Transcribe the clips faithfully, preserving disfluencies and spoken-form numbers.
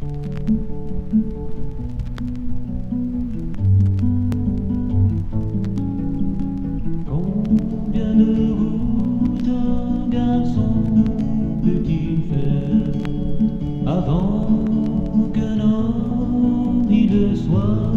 Combien de routes un garçon peut-il faire avant qu'un homme il le soit?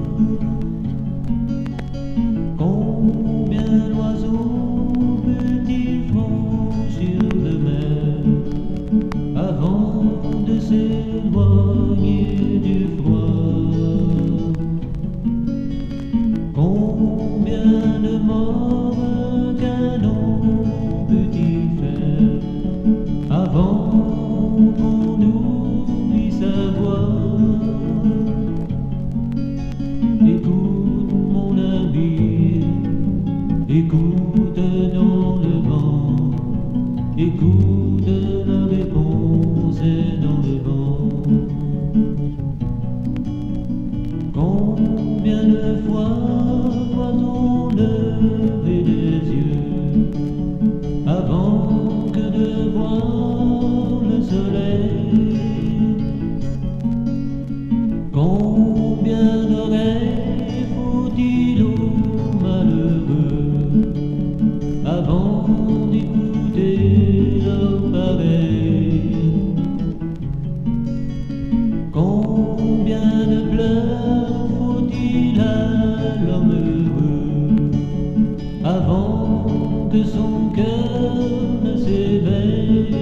Combien d'oiseaux peut-il franchir de mer avant de s'éloigner du froid? Combien de morts un canon peut-il faire avant qu'on oublie sa voix? Écoute mon ami, écoute dans le vent, écoute la réponse est dans le vent. Combien de fois doit-on lever les yeux avant que de voir le soleil? Combien d'oreilles faut-il aux malheureux avant d'écouter leur pareil? Combien de pleurs faut-il à l'homme heureux avant que son cœur ne s'éveille?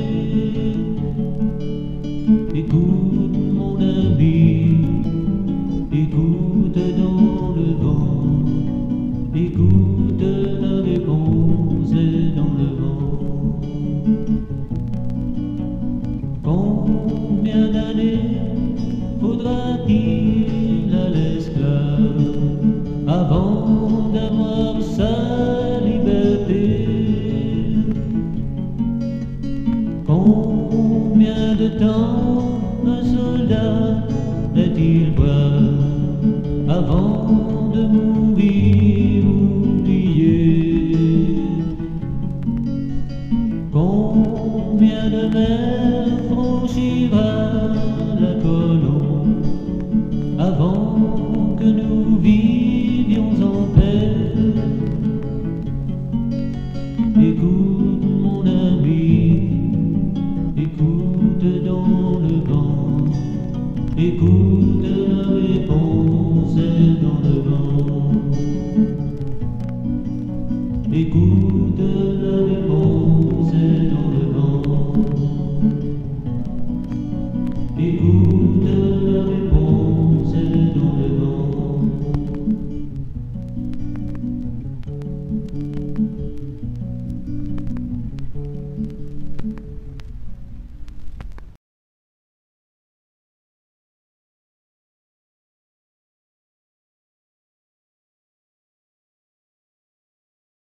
Écoute mon ami, écoute dans le vent, écoute la réponse est dans le vent. Combien d'années faudra-t-il à l'esclave avant d'avoir sa liberté? Combien de temps un soldat est-il brave avant de mourir oublié? Combien de mers franchira la colombe avant que nous vivions en paix? Écoute mon ami, écoute dans le vent, écoute la réponse.